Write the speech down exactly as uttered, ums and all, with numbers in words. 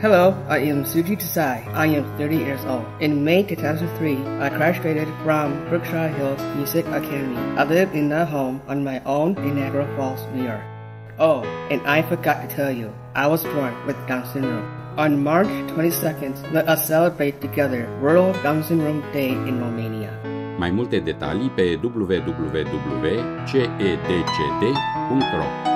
Hello, I am Suji Desai. I am thirty years old. In May two thousand three, I graduated from Berkshire Hills Music Academy. I live in a home on my own in Niagara Falls, New York. Oh, and I forgot to tell you, I was born with Down syndrome. On March twenty-second, let us celebrate together World Down Syndrome Day in Romania. Mai multe detalii pe w w w punct c e d c d punct r o.